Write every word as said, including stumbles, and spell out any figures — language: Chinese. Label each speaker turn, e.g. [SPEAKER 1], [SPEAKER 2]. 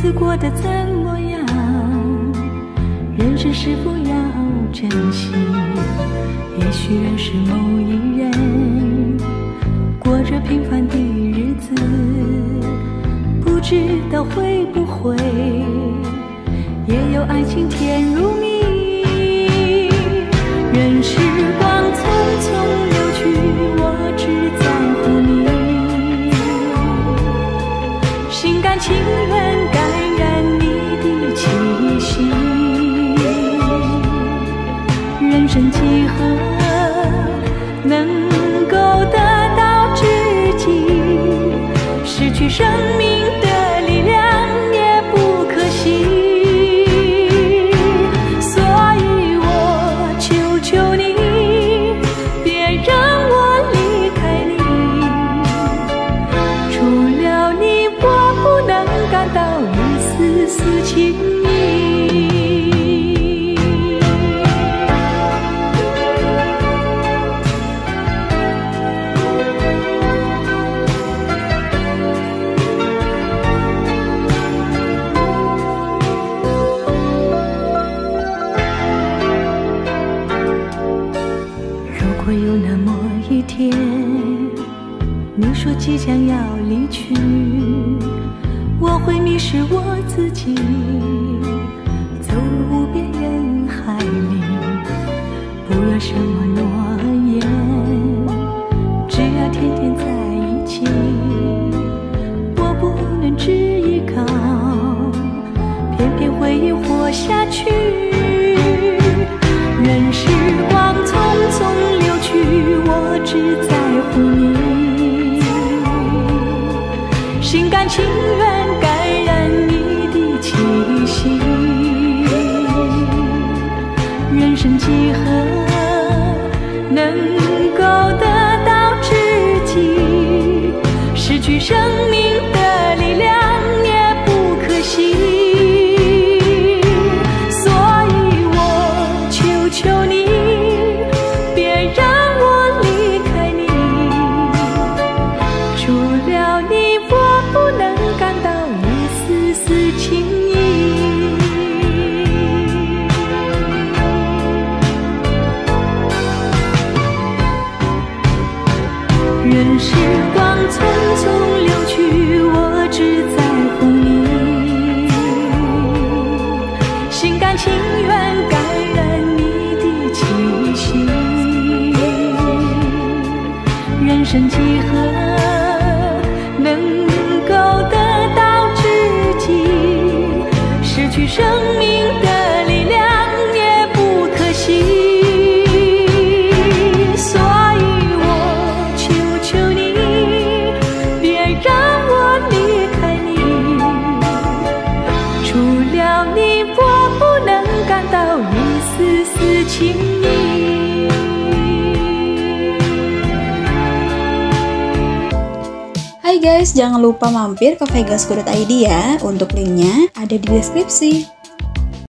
[SPEAKER 1] 此过得怎么样？人生是否要珍惜？也许认识某一人，过着平凡的日子，不知道会不会也有爱情甜如蜜。任时光匆匆流去，我只在乎你，心甘情愿感染你的气息。人生几何能够得到知己？失去生命的力量也不可惜。所以我求求你，别让我离开你。除了你，我不能感到一丝丝情意。如果有那么一天，你说即将要离去，我会迷失我自己，走入无边人海里。不要什么诺言，只要天天在一起。我不能只依靠，偏偏回忆活下去。任时光匆匆流去，我只在乎你，心甘情愿感染你的气息。人生几何能够得到知己？失去生命的力量也不可惜。求你，别让我离开你。除了你，我不能感到一丝丝情意。任时光匆匆流去，我只在乎你，心甘情愿感染你气息。人生几何能够得到知己？失去生命的力量也不可惜。所以我求求你，别让我离开你。除了你，我不能感到一丝丝情意。
[SPEAKER 2] Hai guys, jangan lupa mampir ke vegasku dot i d ya. Untuk linknya ada di deskripsi.